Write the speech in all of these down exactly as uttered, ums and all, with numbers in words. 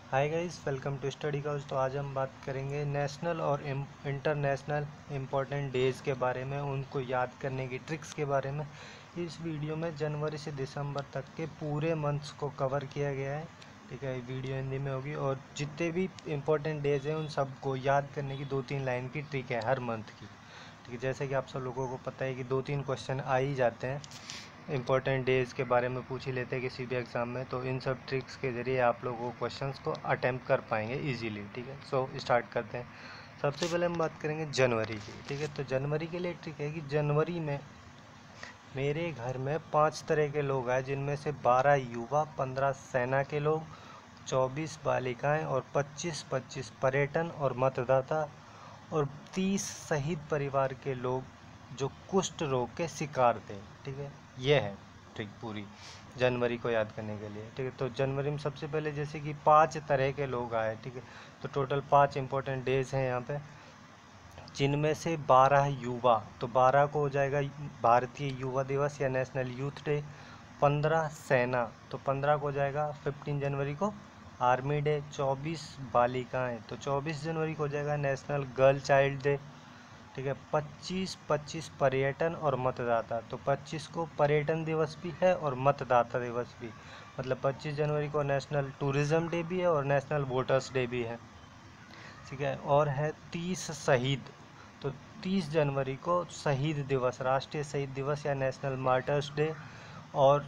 Hi guys, welcome to study couch. तो आज हम बात करेंगे नेशनल और इंटरनेशनल इम्पोर्टेंट डेज़ के बारे में, उनको याद करने की ट्रिक्स के बारे में। इस वीडियो में जनवरी से दिसंबर तक के पूरे मंथ्स को कवर किया गया है। ठीक है, वीडियो हिंदी में होगी और जितने भी इम्पोर्टेंट डेज़ हैं उन सबको याद करने की दो तीन लाइन की ट्रिक है हर मंथ की। ठीक है, जैसे कि आप सब लोगों को पता है कि दो तीन क्वेश्चन आ ही जाते हैं, इम्पोर्टेंट डेज़ के बारे में पूछ ही लेते हैं किसी भी एग्ज़ाम में। तो इन सब ट्रिक्स के ज़रिए आप लोगों को क्वेश्चंस को अटैम्प्ट कर पाएंगे इजीली। ठीक है, सो स्टार्ट करते हैं। सबसे पहले हम बात करेंगे जनवरी की। ठीक है, तो जनवरी के लिए ट्रिक है कि जनवरी में मेरे घर में पाँच तरह के लोग आए, जिनमें से बारह युवा, पंद्रह सेना के लोग, चौबीस बालिकाएं और पच्चीस पच्चीस पर्यटन और मतदाता और तीस शहीद परिवार के लोग जो कुष्ठ रोग के शिकार थे। ठीक है, ये है ट्रिक पूरी जनवरी को याद करने के लिए। ठीक है, तो जनवरी में सबसे पहले जैसे कि पांच तरह के लोग आए। ठीक है, तो टोटल पांच इंपॉर्टेंट डेज हैं यहाँ पे, जिनमें से बारह युवा, तो बारह को हो जाएगा भारतीय युवा दिवस या नेशनल यूथ डे। पंद्रह सेना, तो पंद्रह को हो जाएगा फिफ्टीन जनवरी को आर्मी डे। चौबीस बालिकाएं, तो चौबीस जनवरी को हो जाएगा नेशनल गर्ल चाइल्ड डे। ठीक है, पच्चीस पच्चीस पर्यटन और मतदाता, तो पच्चीस को पर्यटन दिवस भी है और मतदाता दिवस भी, मतलब पच्चीस जनवरी को नेशनल टूरिज्म डे भी है और नेशनल वोटर्स डे भी है। ठीक है, और है तीस शहीद, तो तीस जनवरी को शहीद दिवस, राष्ट्रीय शहीद दिवस या नेशनल मार्टर्स डे। और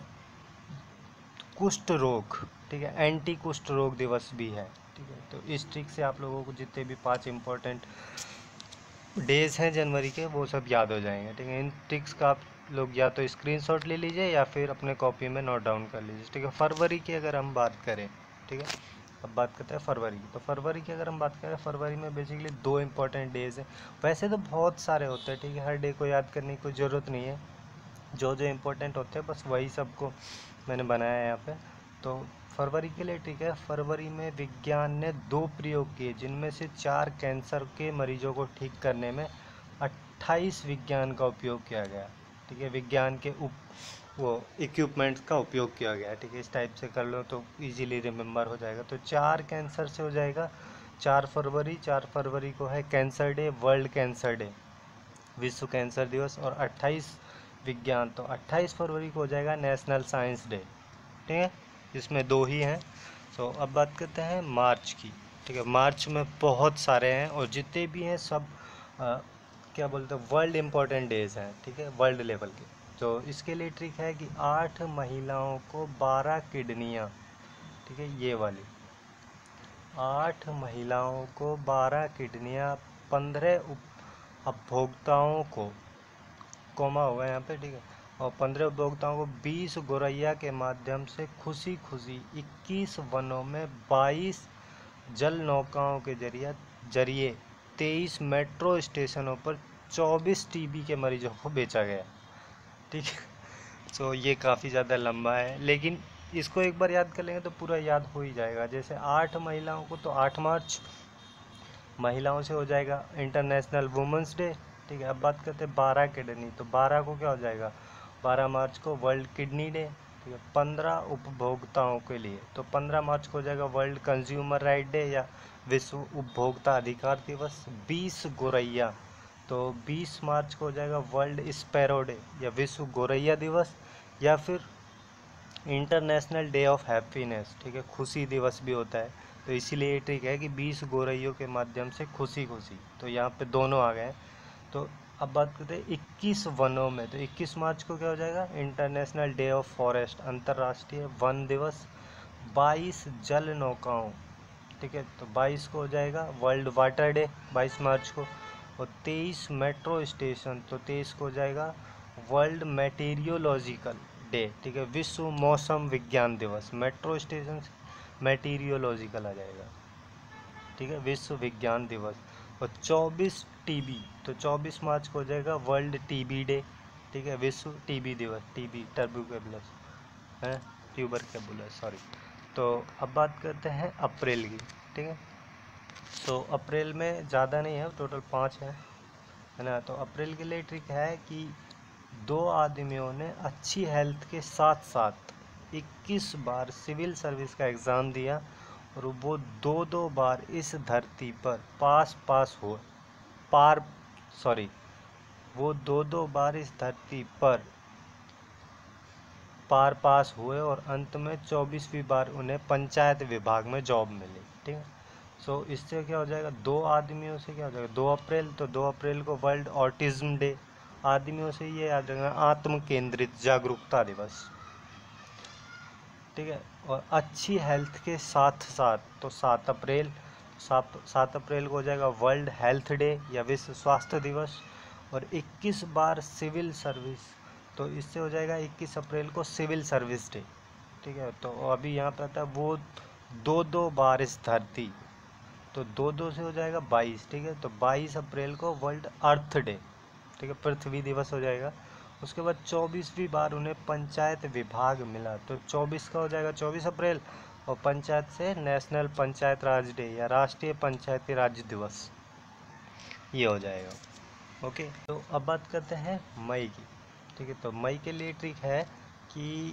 कुष्ठ रोग, ठीक है, एंटी कुष्ठ रोग दिवस भी है। ठीक है, तो इस ट्रिक से आप लोगों को जितने भी पांच इंपॉर्टेंट डेज हैं जनवरी के वो सब याद हो जाएंगे। ठीक है, इन ट्रिक्स का आप लोग या तो स्क्रीनशॉट ले लीजिए या फिर अपने कॉपी में नोट डाउन कर लीजिए। ठीक है, फरवरी की अगर हम बात करें, ठीक है, अब बात करते हैं फरवरी की। तो फरवरी की अगर हम बात करें, फरवरी में बेसिकली दो इंपॉर्टेंट डेज हैं। वैसे तो बहुत सारे होते हैं, ठीक है, हर डे को याद करने की कोई ज़रूरत नहीं है, जो जो इम्पोर्टेंट होते हैं बस वही सबको मैंने बनाया है यहाँ पे। तो फरवरी के लिए ठीक है, फरवरी में विज्ञान ने दो प्रयोग किए, जिनमें से चार कैंसर के मरीजों को ठीक करने में अट्ठाईस विज्ञान का उपयोग किया गया। ठीक है, विज्ञान के उप वो इक्विपमेंट्स का उपयोग किया गया। ठीक है, इस टाइप से कर लो तो इजीली रिमेम्बर हो जाएगा। तो चार कैंसर से हो जाएगा चार फरवरी। चार फरवरी को है cancer day, world cancer day, विश्व कैंसर दिवस। और अट्ठाईस विज्ञान, तो अट्ठाईस फरवरी को हो जाएगा नेशनल साइंस डे। ठीक है, इसमें दो ही हैं। तो अब बात करते हैं मार्च की। ठीक है, मार्च में बहुत सारे हैं और जितने भी हैं सब आ, क्या बोलते हैं, वर्ल्ड इम्पोर्टेंट डेज हैं। ठीक है, वर्ल्ड लेवल के। तो इसके लिए ट्रिक है कि आठ महिलाओं को बारह किडनियाँ, ठीक है, ये वाली आठ महिलाओं को बारह किडनियाँ, पंद्रह उपभोक्ताओं को, कोमा होगा यहाँ पे, ठीक है, और पंद्रह उपभोक्ताओं को बीस गोरैया के माध्यम से खुशी खुशी इक्कीस वनों में बाईस जल नौकाओं के जरिए जरिए तेईस मेट्रो स्टेशनों पर चौबीस टीबी के मरीजों को बेचा गया। ठीक है, तो ये काफ़ी ज़्यादा लंबा है, लेकिन इसको एक बार याद कर लेंगे तो पूरा याद हो ही जाएगा। जैसे आठ महिलाओं को, तो आठ मार्च महिलाओं से हो जाएगा इंटरनेशनल वुमेंस डे। ठीक है, अब बात करते हैं बारह किडनी, तो बारह को क्या हो जाएगा, बारह मार्च को वर्ल्ड किडनी डे। ठीक है, पंद्रह उपभोक्ताओं के लिए, तो पंद्रह मार्च को हो जाएगा वर्ल्ड कंज्यूमर राइट डे या विश्व उपभोक्ता अधिकार दिवस। बीस गोरैया, तो बीस मार्च को हो जाएगा वर्ल्ड स्पैरो डे या विश्व गोरैया दिवस या फिर इंटरनेशनल डे ऑफ हैप्पीनेस। ठीक है, खुशी दिवस भी होता है, तो इसीलिए ये ट्रिक है कि बीस गोरैयों के माध्यम से खुशी खुशी, तो यहाँ पे दोनों आ गए हैं। तो अब बात करते हैं इक्कीस वनों में, तो इक्कीस मार्च को क्या हो जाएगा, इंटरनेशनल डे ऑफ फॉरेस्ट, अंतर्राष्ट्रीय वन दिवस। बाईस जल नौकाओं, ठीक है, तो बाईस को हो जाएगा वर्ल्ड वाटर डे बाईस मार्च को। और तेईस मेट्रो स्टेशन, तो तेईस को हो जाएगा वर्ल्ड मेटीरियोलॉजिकल डे। ठीक है, विश्व मौसम विज्ञान दिवस, मेट्रो स्टेशन मेटीरियोलॉजिकल आ जाएगा। ठीक है, विश्व विज्ञान दिवस। और चौबीस टीबी, तो चौबीस मार्च को हो जाएगा वर्ल्ड टीबी डे। ठीक है, विश्व टीबी दिवस, टीबी टर्बुकेबुलस है, ट्यूबरकेबुलस सॉरी। तो अब बात करते हैं अप्रैल की। ठीक है, तो अप्रैल में ज़्यादा नहीं है, टोटल पाँच है है ना। तो अप्रैल के लिए ट्रिक है कि दो आदमियों ने अच्छी हेल्थ के साथ साथ इक्कीस बार सिविल सर्विस का एग्ज़ाम दिया और वो दो दो बार इस धरती पर पास पास हो पार सॉरी वो दो दो बार इस धरती पर पार पास हुए और अंत में चौबीसवीं बार उन्हें पंचायत विभाग में जॉब मिली। ठीक है, सो इससे क्या हो जाएगा, दो आदमियों से क्या हो जाएगा, दो अप्रैल, तो दो अप्रैल को वर्ल्ड ऑटिज्म डे। आदमियों से ये याद रखना, आत्म केंद्रित जागरूकता दिवस। ठीक है, और अच्छी हेल्थ के साथ साथ तो सात अप्रैल सात सात अप्रैल को हो जाएगा वर्ल्ड हेल्थ डे या विश्व स्वास्थ्य दिवस। और इक्कीस बार सिविल सर्विस, तो इससे हो जाएगा इक्कीस अप्रैल को सिविल सर्विस डे। ठीक है, तो अभी यहाँ पे आता है वो दो दो बार इस धरती, तो दो दो से हो जाएगा बाईस। ठीक है, तो बाईस अप्रैल को वर्ल्ड अर्थ डे, ठीक है, पृथ्वी दिवस हो जाएगा। उसके बाद चौबीसवीं बार उन्हें पंचायत विभाग मिला, तो चौबीस का हो जाएगा चौबीस अप्रैल, और पंचायत से नेशनल पंचायत राज डे या राष्ट्रीय पंचायती राज दिवस ये हो जाएगा। ओके, तो अब बात करते हैं मई की। ठीक है, तो मई के लिए ट्रिक है कि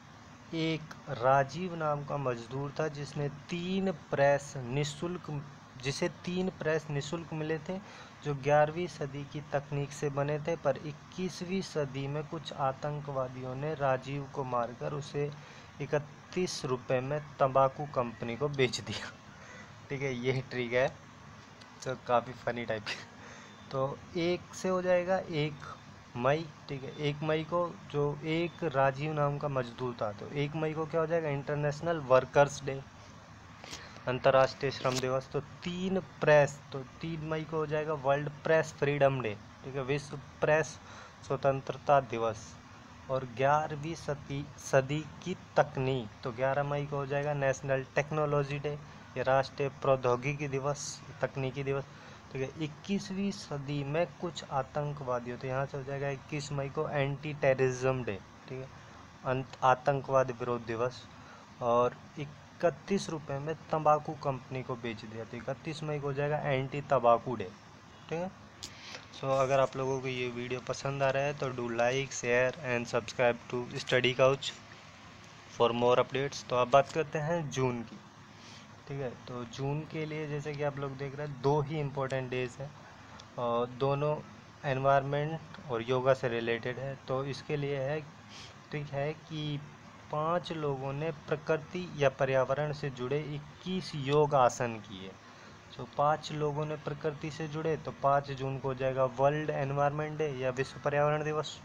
एक राजीव नाम का मजदूर था जिसने तीन प्रेस निःशुल्क जिसे तीन प्रेस निःशुल्क मिले थे जो ग्यारहवीं सदी की तकनीक से बने थे, पर इक्कीसवीं सदी में कुछ आतंकवादियों ने राजीव को मारकर उसे इकतीस रुपए में तंबाकू कंपनी को बेच दिया। ठीक है, यही ट्रिक है, तो काफ़ी फनी टाइप की। तो एक से हो जाएगा एक मई। ठीक है, एक मई को जो एक राजीव नाम का मजदूर था, तो एक मई को क्या हो जाएगा, इंटरनेशनल वर्कर्स डे, अंतर्राष्ट्रीय श्रम दिवस। तो तीन प्रेस, तो तीन मई को हो जाएगा वर्ल्ड प्रेस फ्रीडम डे। ठीक है, विश्व प्रेस स्वतंत्रता दिवस। और ग्यारहवीं सदी सदी की तकनीक, तो ग्यारह मई को हो जाएगा नेशनल टेक्नोलॉजी डे या राष्ट्रीय प्रौद्योगिकी दिवस, तकनीकी दिवस। ठीक है, इक्कीसवीं सदी में कुछ आतंकवादियों, तो यहाँ से हो जाएगा इक्कीस मई को एंटी टेररिज्म डे। ठीक है, अंत आतंकवाद विरोध दिवस। और इकतीस रुपये में तंबाकू कंपनी को बेच दिया, तो इकतीस मई को हो जाएगा एंटी तंबाकू डे। ठीक है, सो so, अगर आप लोगों को ये वीडियो पसंद आ रहा है तो do like share and subscribe to study couch for more updates. तो अब बात करते हैं जून की। ठीक है, तो जून के लिए जैसे कि आप लोग देख रहे हैं दो ही इम्पोर्टेंट डेज हैं और दोनों एनवायरनमेंट और योगा से रिलेटेड है। तो इसके लिए है ठीक है कि पांच लोगों ने प्रकृति या पर्यावरण से जुड़े इक्कीस योग आसन किए। तो पांच लोगों ने प्रकृति से जुड़े, तो पाँच जून को हो जाएगा वर्ल्ड एनवायरनमेंट डे या विश्व पर्यावरण दिवस।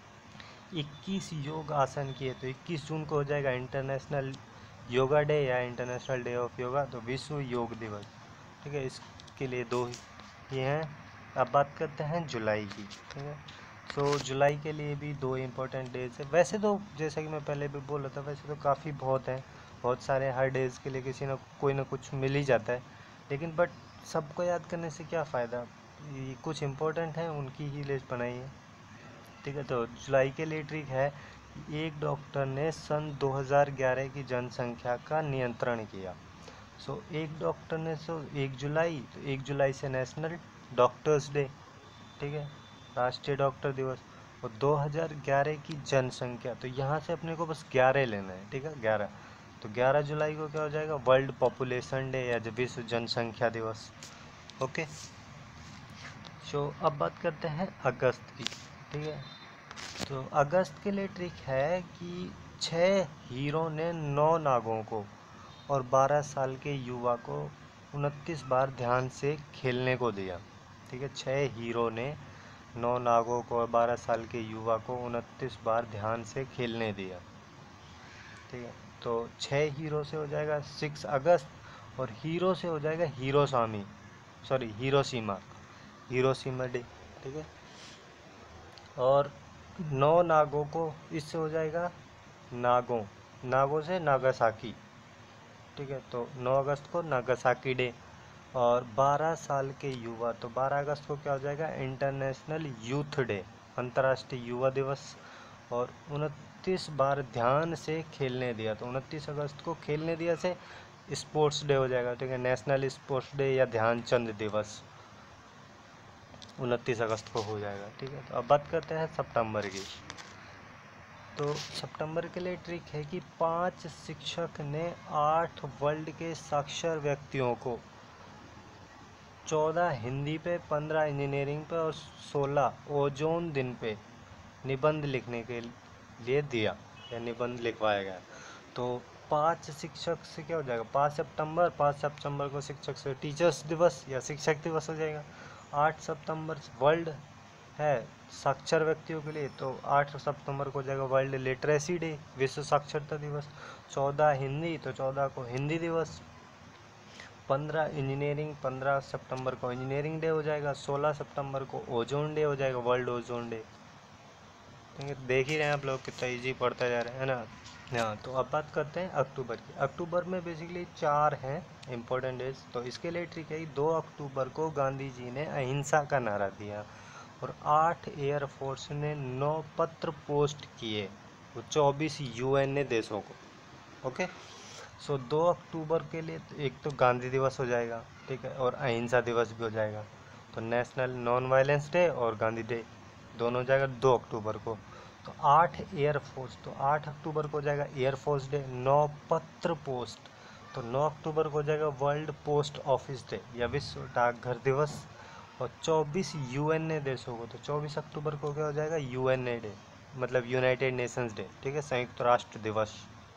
इक्कीस योग आसन किए, तो इक्कीस जून को हो जाएगा इंटरनेशनल योगा डे या इंटरनेशनल डे ऑफ योगा, तो विश्व योग दिवस। ठीक है, इसके लिए दो ये हैं। अब बात करते हैं जुलाई की। ठीक है, तो जुलाई के लिए भी दो इम्पोर्टेंट डेज है। वैसे तो जैसा कि मैं पहले भी बोल रहा था, वैसे तो काफ़ी बहुत हैं, बहुत सारे हर डेज़ के लिए किसी ना कोई ना कुछ मिल ही जाता है, लेकिन बट सबको याद करने से क्या फ़ायदा, ये कुछ इम्पोर्टेंट हैं उनकी ही लिस्ट बनाई है। ठीक है, तो जुलाई के लिए ट्रिक है कि एक डॉक्टर ने सन दो हज़ार ग्यारह की जनसंख्या का नियंत्रण किया। सो एक डॉक्टर ने सो एक जुलाई, तो एक जुलाई से नेशनल डॉक्टर्स डे। ठीक है, राष्ट्रीय डॉक्टर दिवस। और दो हज़ार ग्यारह की जनसंख्या, तो यहाँ से अपने को बस ग्यारह लेना है। ठीक है, ग्यारह, तो ग्यारह जुलाई को क्या हो जाएगा वर्ल्ड पॉपुलेशन डे या विश्व जनसंख्या दिवस। ओके, सो अब बात करते हैं अगस्त की। ठीक है, तो अगस्त के लिए ट्रिक है कि छः हीरो ने नौ नागों को और बारह साल के युवा को उनतीस बार ध्यान से खेलने को दिया। ठीक है, छः हीरो ने नौ नागों को और बारह साल के युवा को उनतीस बार ध्यान से खेलने दिया। ठीक है, तो छः हीरो से हो जाएगा सिक्स अगस्त और हीरो से हो जाएगा हीरोसामी सॉरी हिरोशिमा हिरोशिमा डे। ठीक है, और नौ नागों को इससे हो जाएगा नागों नागों से नागासाकी। ठीक है, तो नौ अगस्त को नागासाकी डे। और बारह साल के युवा, तो बारह अगस्त को क्या हो जाएगा इंटरनेशनल यूथ डे, अंतर्राष्ट्रीय युवा दिवस। और उनतीस बार ध्यान से खेलने दिया, तो उनतीस अगस्त को खेलने दिया से स्पोर्ट्स डे हो जाएगा। ठीक है, नेशनल स्पोर्ट्स डे या ध्यानचंद दिवस उनतीस अगस्त को हो जाएगा। ठीक है, तो अब बात करते हैं सितंबर की। तो सितंबर के लिए ट्रिक है कि पांच शिक्षक ने आठ वर्ल्ड के साक्षर व्यक्तियों को चौदह हिंदी पे, पंद्रह इंजीनियरिंग पे और सोलह ओजोन दिन पे निबंध लिखने के लिए दिया या निबंध लिखवाया गया। तो पाँच शिक्षक से क्या हो जाएगा, पाँच सितंबर पाँच सितंबर को शिक्षक से टीचर्स दिवस या शिक्षक दिवस हो जाएगा। आठ सितंबर वर्ल्ड है साक्षर व्यक्तियों के लिए, तो आठ सितंबर को हो जाएगा वर्ल्ड लिटरेसी डे, विश्व साक्षरता दिवस। चौदह हिंदी तो चौदह को हिंदी दिवस। पंद्रह इंजीनियरिंग, पंद्रह सितंबर को इंजीनियरिंग डे हो जाएगा। सोलह सितंबर को ओजोन डे हो जाएगा, वर्ल्ड ओजोन डे। देख ही रहे हैं आप लोग कितना इजी पढ़ता जा रहा है ना। हाँ, तो अब बात करते हैं अक्टूबर की। अक्टूबर में बेसिकली चार हैं इम्पोर्टेंट डेज। तो इसके लिए ट्रिक है, दो अक्टूबर को गांधी जी ने अहिंसा का नारा दिया और आठ एयरफोर्स ने नौ पत्र पोस्ट किए वो चौबीस यूएनए देशों को। ओके, सो दो अक्टूबर के लिए एक तो गांधी दिवस हो जाएगा, ठीक है, और अहिंसा दिवस भी हो जाएगा। तो नेशनल नॉन वायलेंस डे और गांधी डे दोनों हो जाएगा दो अक्टूबर को। तो आठ एयरफोर्स, तो आठ अक्टूबर को हो जाएगा एयरफोर्स डे। नौ पत्र पोस्ट, तो नौ अक्टूबर को हो जाएगा वर्ल्ड पोस्ट ऑफिस डे या विश्व डाकघर दिवस। और चौबीस यूएनए देशों को, तो चौबीस अक्टूबर को क्या हो जाएगा यूएनए डे, मतलब यूनाइटेड नेशंस डे, ठीक है, संयुक्त राष्ट्र दिवस।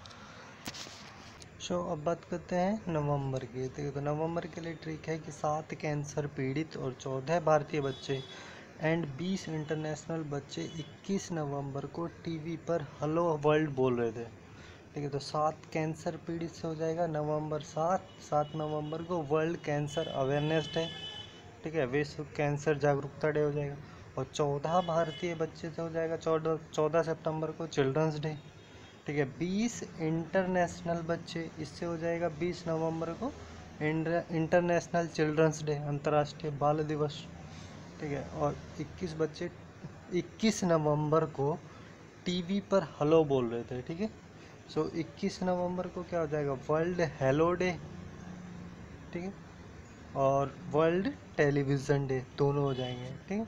सो अब बात करते हैं नवंबर की। ठीक है, तो नवंबर के लिए ट्रिक है कि सात कैंसर पीड़ित और चौदह भारतीय बच्चे एंड बीस इंटरनेशनल बच्चे इक्कीस नवंबर को टीवी पर हेलो वर्ल्ड बोल रहे थे। ठीक है, तो सात कैंसर पीड़ित से हो जाएगा नवंबर सात। सात नवंबर को वर्ल्ड कैंसर अवेयरनेस डे, ठीक है, विश्व कैंसर जागरूकता डे हो जाएगा। और चौदह भारतीय बच्चे से हो जाएगा चौदह चौदह सितंबर को चिल्ड्रंस डे, ठीक है। बीस इंटरनेशनल बच्चे, इससे हो जाएगा बीस नवंबर को इंटरनेशनल चिल्ड्रंस डे, अंतर्राष्ट्रीय बाल दिवस, ठीक है। और इक्कीस बच्चे इक्कीस नवंबर को टीवी पर हेलो बोल रहे थे, ठीक है। सो इक्कीस नवंबर को क्या हो जाएगा वर्ल्ड हेलो डे, ठीक है, और वर्ल्ड टेलीविज़न डे, दोनों हो जाएंगे, ठीक है।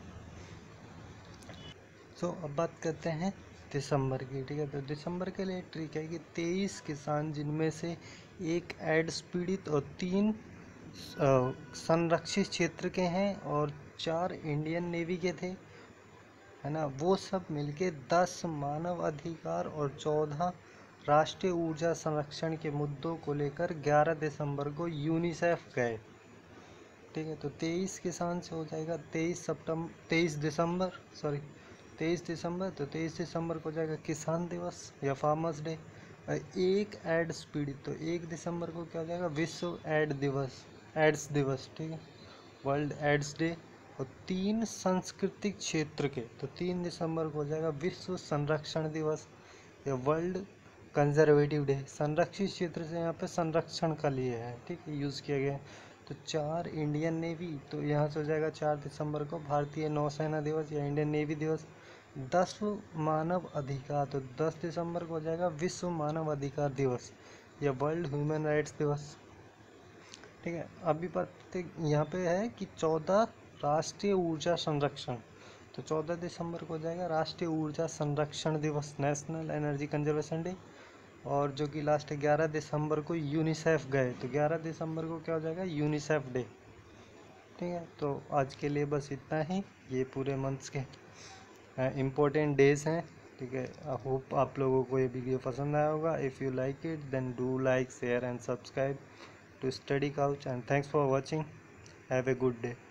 सो अब बात करते हैं दिसंबर की। ठीक है, तो दिसंबर के लिए ट्रिक है कि तेईस किसान, जिनमें से एक एड्स पीड़ित और तीन संरक्षित क्षेत्र के हैं और चार इंडियन नेवी के थे, है ना, वो सब मिलके दस मानव अधिकार और चौदह राष्ट्रीय ऊर्जा संरक्षण के मुद्दों को लेकर ग्यारह दिसंबर को यूनिसेफ गए। ठीक है, तो तेईस किसान से हो जाएगा तेईस सितंबर तेईस दिसंबर सॉरी तेईस दिसंबर तो तेईस दिसंबर को हो जाएगा किसान दिवस या फार्मर्स डे। एक एड्स पीड़ित, तो एक दिसंबर को क्या हो जाएगा विश्व एड दिवस, एड्स दिवस, ठीक है, वर्ल्ड एड्स डे। और तीन सांस्कृतिक क्षेत्र के, तो तीन दिसंबर को हो जाएगा विश्व संरक्षण दिवस या वर्ल्ड कंजर्वेटिव डे। संरक्षित क्षेत्र से यहाँ पे संरक्षण का लिए है, ठीक है, यूज़ किया गया है। तो चार इंडियन नेवी, तो यहाँ से हो जाएगा चार दिसंबर को भारतीय नौसेना दिवस या इंडियन नेवी दिवस। दस मानव अधिकार, तो दस दिसंबर को हो जाएगा विश्व मानव अधिकार दिवस या वर्ल्ड ह्यूमन राइट्स दिवस, ठीक है। अभी बात यहाँ पे है कि चौदह राष्ट्रीय ऊर्जा संरक्षण, तो चौदह दिसंबर को हो जाएगा राष्ट्रीय ऊर्जा संरक्षण दिवस, नेशनल एनर्जी कंजर्वेशन डे। और जो कि लास्ट ग्यारह दिसंबर को यूनिसेफ गए, तो ग्यारह दिसंबर को क्या हो जाएगा यूनिसेफ डे, ठीक है। तो आज के लिए बस इतना ही, ये पूरे मंथ्स के इम्पोर्टेंट डेज हैं, ठीक है। आई होप आप लोगों को ये वीडियो पसंद आया होगा। If you like it then do like, share and subscribe to Study Couch, and thanks for watching. Have a good day.